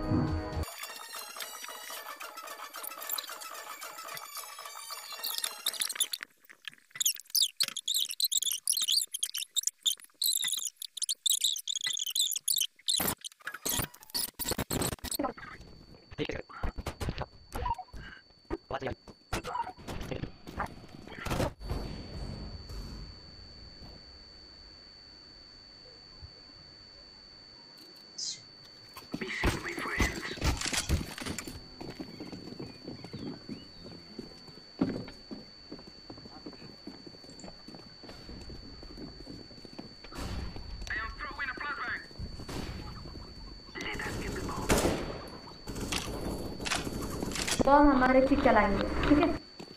तो हम हमारे चीज चलाएंगे, ठीक है।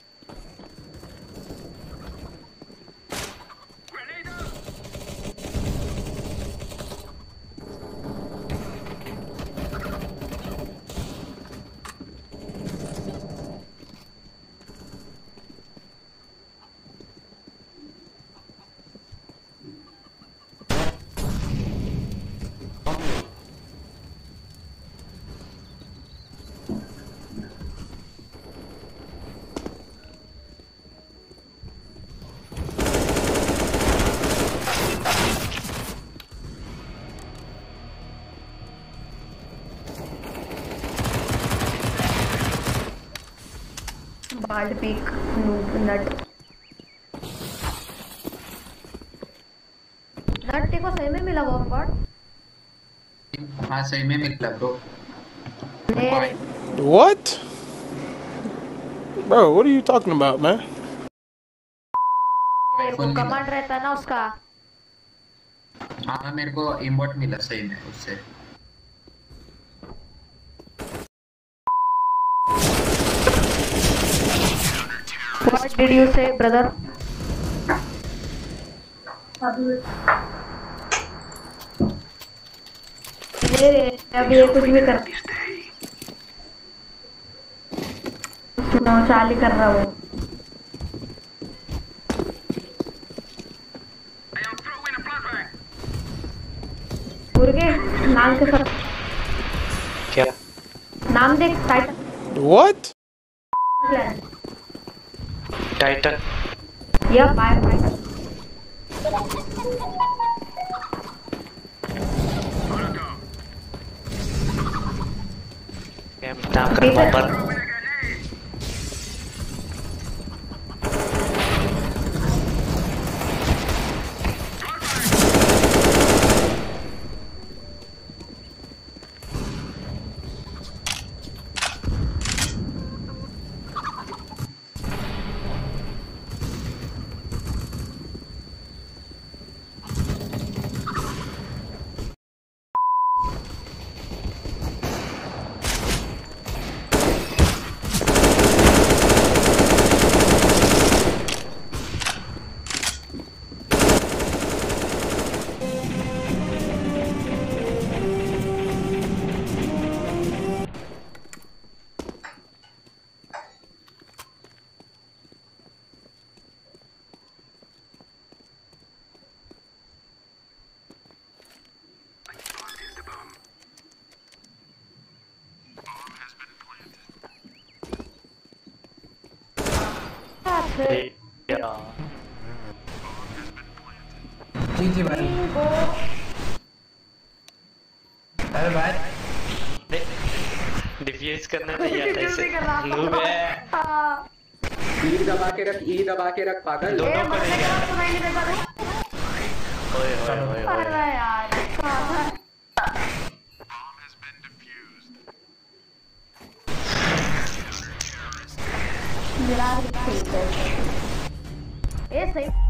बाल्ड पीक नट तेरे को सही में मिला वो अवार्ड? हाँ सही में मिला bro. What? Bro, what are you talking about, man? मेरे को कमांड रहता ना उसका। हाँ मेरे को इमोट मिला सही में उससे। What did you say, brother? अभी ये कुछ भी कर चाली कर रहा वो। मुर्गे नाम के साथ क्या नाम देख टाइटन। What? टाइटन या फायर फाइटर। नाम कर बॉम्बर जी भाई। अरे भाई डिफ्यूज करना नहीं आता इसे। नूब है। ई दबा के रख पागल। दोनों को नहीं आता। ओए ओए ओए ओए यार ये सही